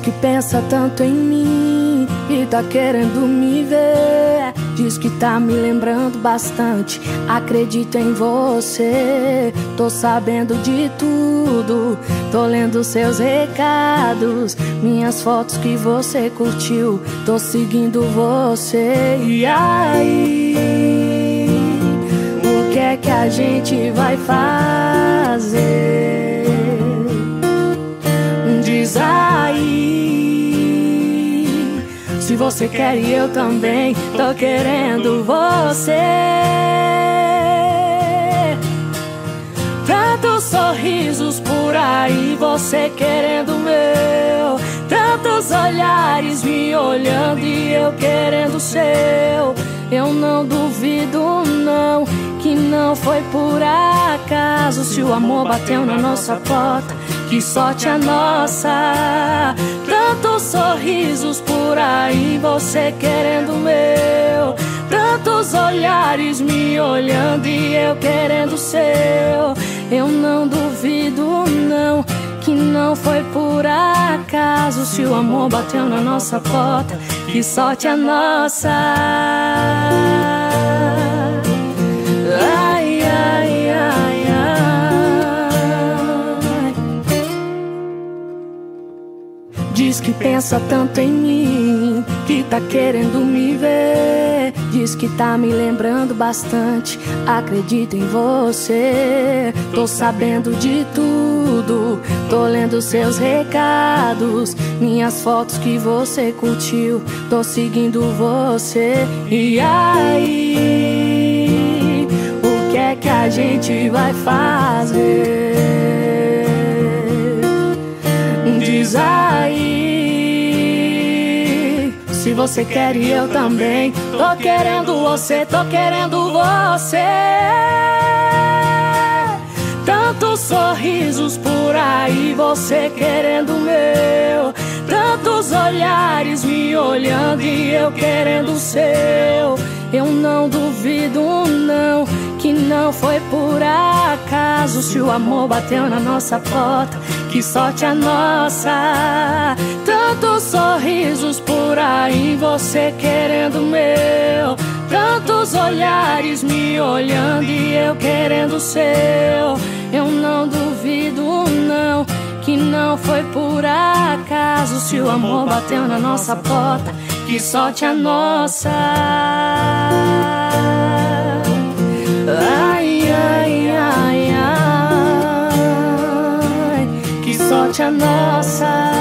que pensa tanto em mim e tá querendo me ver. Diz que tá me lembrando bastante, acredito em você. Tô sabendo de tudo, tô lendo seus recados, minhas fotos que você curtiu, tô seguindo você. E aí, o que é que a gente vai fazer? Diz aí, se você quer e eu também tô querendo você. Tantos sorrisos por aí, você querendo o meu. Tantos olhares me olhando e eu querendo o seu. Eu não duvido não, que não foi por acaso. Se o amor bateu na nossa porta, que sorte a nossa. Tantos sorrisos por aí, você querendo o meu. Tantos olhares me olhando e eu querendo o seu. Eu não duvido não, que não foi por acaso. Se o amor bateu na nossa porta, que sorte a nossa. Ai, ai, ai, ai. Diz que pensa tanto em mim, que tá querendo me ver. Diz que tá me lembrando bastante, acredito em você. Tô sabendo de tudo, tô lendo seus recados, minhas fotos que você curtiu, tô seguindo você. E aí, o que é que a gente vai fazer? Diz aí, se você quer e eu também tô querendo você, tô querendo você. Tantos sorrisos por aí, você querendo o meu. Tantos olhares me olhando e eu querendo o seu. Eu não duvido não, que não foi por acaso. Se o amor bateu na nossa porta, que sorte a nossa. Tantos sorrisos por aí, você querendo o meu. Tantos olhares me olhando e eu querendo o seu. Eu não duvido não, que não foi por acaso. Se o amor bateu na nossa porta, que sorte a nossa. Ai, ai, ai, ai, que sorte a nossa.